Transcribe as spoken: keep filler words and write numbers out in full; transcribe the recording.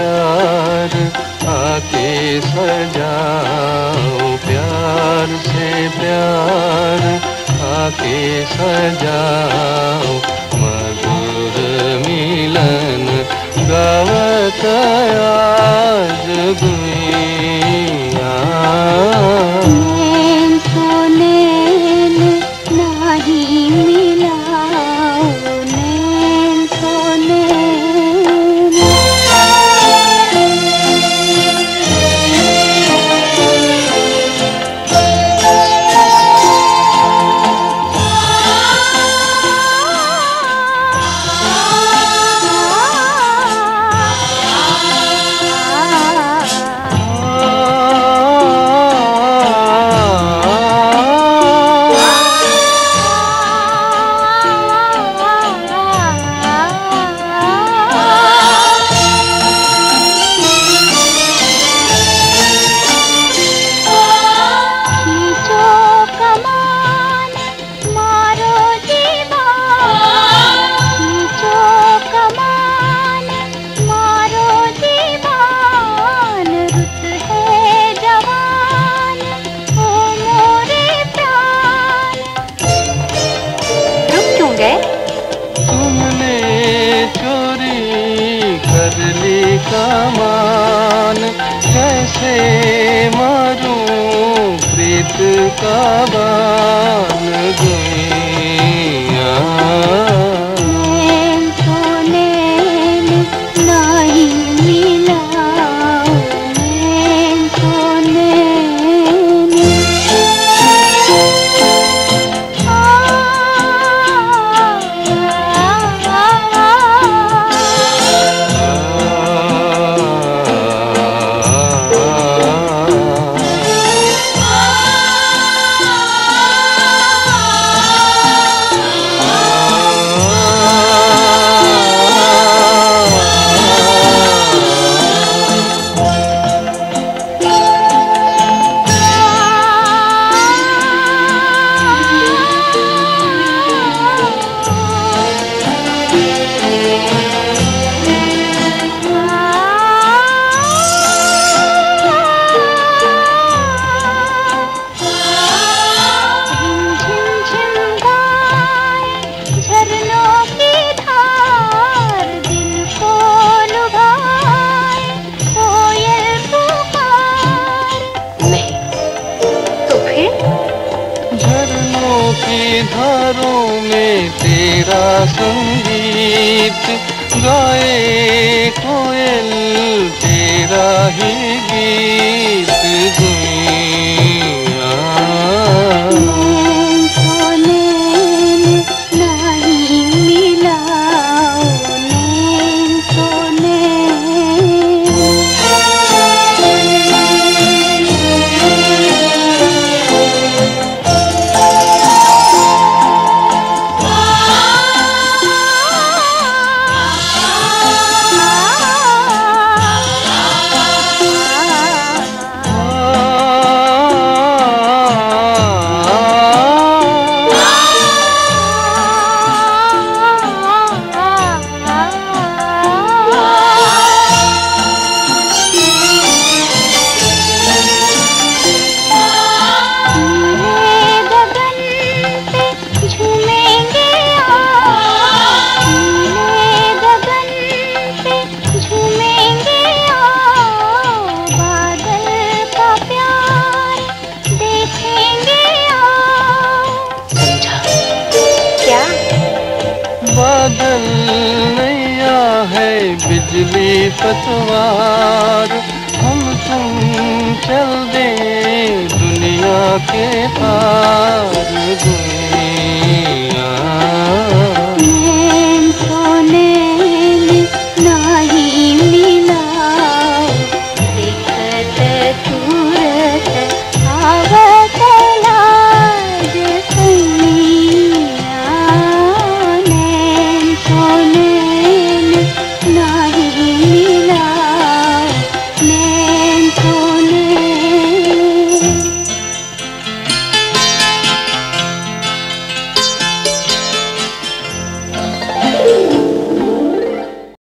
प्यार आके सजाओ, प्यार से प्यार आके सजाओ, मधुर मिलन गावत आज गुइया। नैन सोने नाही मिलाओ, नैन सोने कमान, कैसे मारूं प्रीत का बान गुइया। नैन सोने नहीं मिलाओ, नैन सोने की धारों में तेरा संगीत गाए कोयल, तेरा ही गीत गुइया। नैन सोने नहीं मिलाओ, नैन सोने बादल नैया है बिजली पतवार, हम तुम चल दे दुनिया के पार